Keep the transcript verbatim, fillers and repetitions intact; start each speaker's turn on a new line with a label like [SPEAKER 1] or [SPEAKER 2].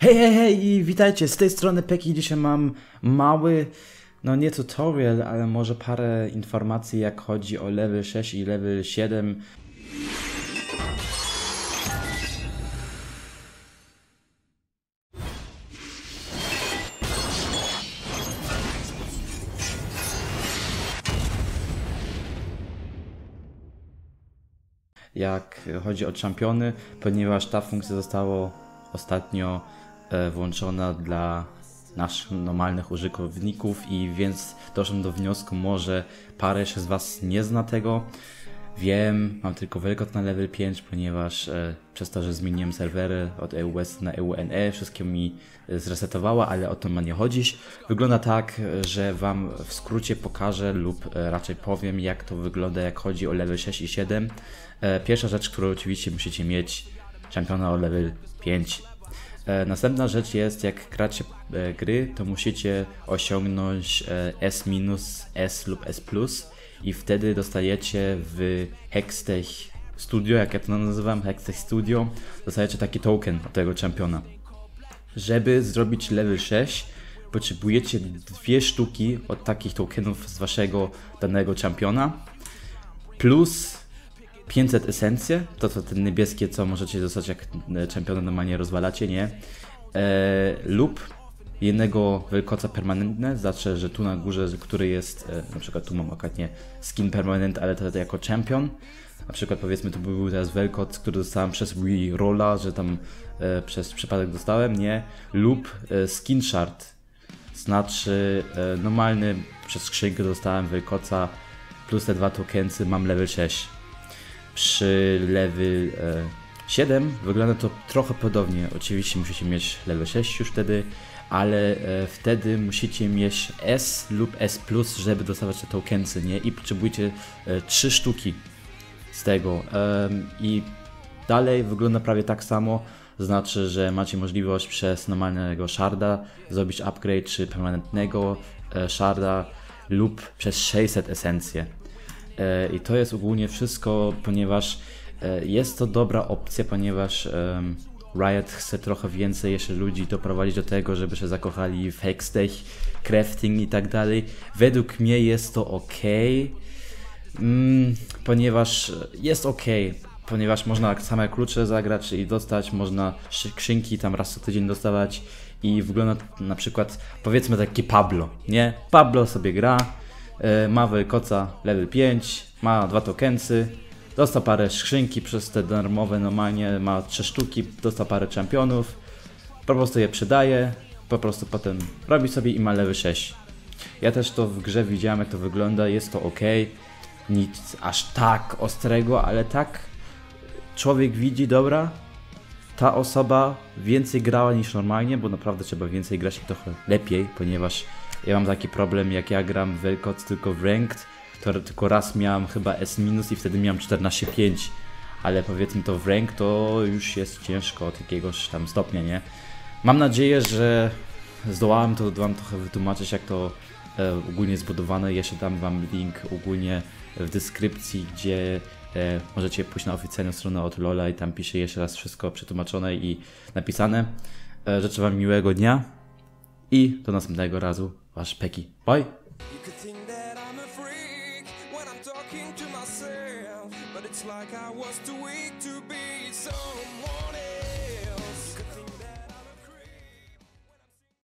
[SPEAKER 1] Hej, hej, hej i witajcie, z tej strony Peki. Dzisiaj mam mały, no nie tutorial, ale może parę informacji jak chodzi o level sześć i level siedem. Jak chodzi o czampiony, ponieważ ta funkcja została ostatnio e, włączona dla naszych normalnych użytkowników i więc doszedłem do wniosku, może parę jeszcze z Was nie zna tego. Wiem, mam tylko wielkot na level pięć, ponieważ e, przez to, że zmieniłem serwery od E U S na E U N E, wszystkie mi zresetowała, ale o to ma nie chodzić. Wygląda tak, że Wam w skrócie pokażę lub e, raczej powiem, jak to wygląda, jak chodzi o level sześć i siedem. E, pierwsza rzecz, którą oczywiście musicie mieć, czempiona o level pięć. E, następna rzecz jest, jak gracie e, gry, to musicie osiągnąć e, S minus, S lub S plus i wtedy dostajecie w Hextech Studio, jak ja to nazywam, Hextech Studio, dostajecie taki token od tego czempiona. Żeby zrobić level sześć, potrzebujecie dwie sztuki od takich tokenów z waszego danego czempiona, plus pięćset esencje, to to te niebieskie, co możecie dostać jak czempiona normalnie rozwalacie, nie? E, lub jednego wielkoca permanentne, znaczy, że tu na górze, który jest, e, na przykład tu mam akkuratnie skin permanent, ale to, to jako champion. Na przykład powiedzmy, to był teraz wielkoc, który dostałem przez Wii Rolla, że tam e, przez przypadek dostałem, nie? Lub e, skin shard, znaczy e, normalny przez skrzynkę dostałem wielkoca plus te dwa tokensy, mam level sześć. Przy level e, siedem wygląda to trochę podobnie. Oczywiście musicie mieć level sześć już wtedy, ale e, wtedy musicie mieć S lub S plus, żeby dostawać te tokensy, nie? I potrzebujecie e, trzy sztuki z tego. E, I dalej wygląda prawie tak samo. Znaczy, że macie możliwość przez normalnego sharda zrobić upgrade, czy permanentnego e, sharda lub przez sześćset esencje. I to jest ogólnie wszystko, ponieważ jest to dobra opcja, ponieważ Riot chce trochę więcej jeszcze ludzi doprowadzić do tego, żeby się zakochali w Hextech, crafting i tak dalej. Według mnie jest to ok, mm, ponieważ jest ok, ponieważ można same klucze zagrać i dostać, można skrzynki tam raz co tydzień dostawać i wygląda na przykład, powiedzmy taki Pablo, nie? Pablo sobie gra, ma wielkoca level pięć, ma dwa tokensy, dostał parę skrzynki przez te darmowe normalnie, ma trzy sztuki, dostał parę czempionów, po prostu je przydaje, po prostu potem robi sobie i ma level sześć. Ja też to w grze widziałem, jak to wygląda, jest to ok, nic aż tak ostrego, ale tak człowiek widzi, dobra, ta osoba więcej grała niż normalnie, bo naprawdę trzeba więcej grać i trochę lepiej, ponieważ ja mam taki problem, jak ja gram w wielkoc tylko w ranked, to tylko raz miałem chyba S minus i wtedy miałem czternaście pięć, ale powiedzmy to w rank to już jest ciężko od jakiegoś tam stopnia, nie? Mam nadzieję, że zdołałem to wam trochę wytłumaczyć, jak to e, ogólnie zbudowane. Jeszcze dam wam link ogólnie w deskrypcji, gdzie e, możecie pójść na oficjalną stronę od Lola i tam pisze jeszcze raz wszystko przetłumaczone i napisane. E, życzę wam miłego dnia i do następnego razu. Wasz Peki. Bye!
[SPEAKER 2] Like I was too weak to be someone else.